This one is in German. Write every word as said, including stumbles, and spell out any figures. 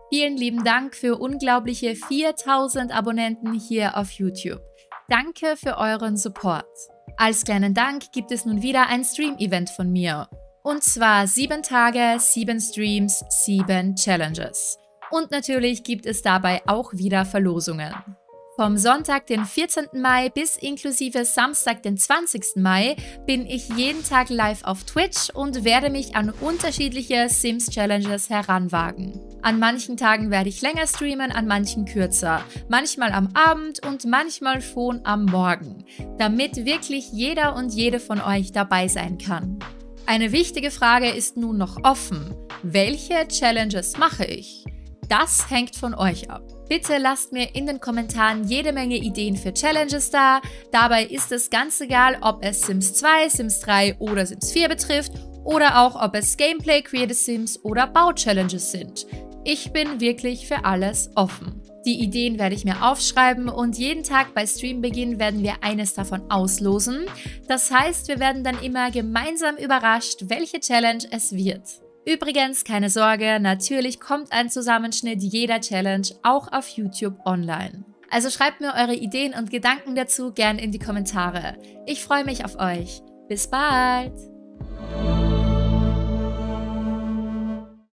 Vielen lieben Dank für unglaubliche viertausend Abonnenten hier auf YouTube. Danke für euren Support. Als kleinen Dank gibt es nun wieder ein Stream-Event von mir. Und zwar sieben Tage, sieben Streams, sieben Challenges. Und natürlich gibt es dabei auch wieder Verlosungen. Vom Sonntag, den vierzehnten Mai bis inklusive Samstag, den zwanzigsten Mai bin ich jeden Tag live auf Twitch und werde mich an unterschiedliche Sims-Challenges heranwagen. An manchen Tagen werde ich länger streamen, an manchen kürzer. Manchmal am Abend und manchmal schon am Morgen, damit wirklich jeder und jede von euch dabei sein kann. Eine wichtige Frage ist nun noch offen. Welche Challenges mache ich? Das hängt von euch ab. Bitte lasst mir in den Kommentaren jede Menge Ideen für Challenges da. Dabei ist es ganz egal, ob es Sims zwei, Sims drei oder Sims vier betrifft oder auch ob es Gameplay, Create a Sims oder Bau-Challenges sind. Ich bin wirklich für alles offen. Die Ideen werde ich mir aufschreiben und jeden Tag bei Streambeginn werden wir eines davon auslosen. Das heißt, wir werden dann immer gemeinsam überrascht, welche Challenge es wird. Übrigens, keine Sorge, natürlich kommt ein Zusammenschnitt jeder Challenge auch auf YouTube online. Also schreibt mir eure Ideen und Gedanken dazu gern in die Kommentare. Ich freue mich auf euch. Bis bald!